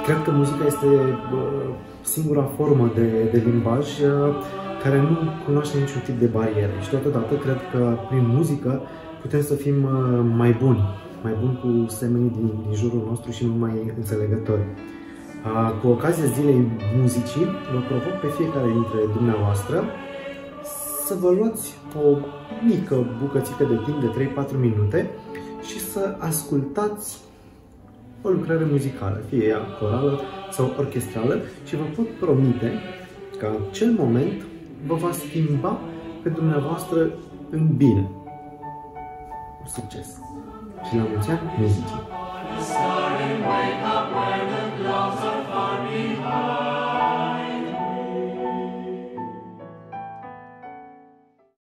Cred că muzica este singura formă de limbaj care nu cunoaște niciun tip de barieră și totodată cred că prin muzică putem să fim mai buni cu semenii din jurul nostru și mult mai înțelegători. Cu ocazia Zilei Muzicii, vă provoc pe fiecare dintre dumneavoastră să vă luați o mică bucățică de timp de 3-4 minute și să ascultați o lucrare muzicală, fie ea corală sau orchestrală, și vă pot promite că acel moment vă va schimba pe dumneavoastră în bine. Succes! Și la mulți ani muzicii!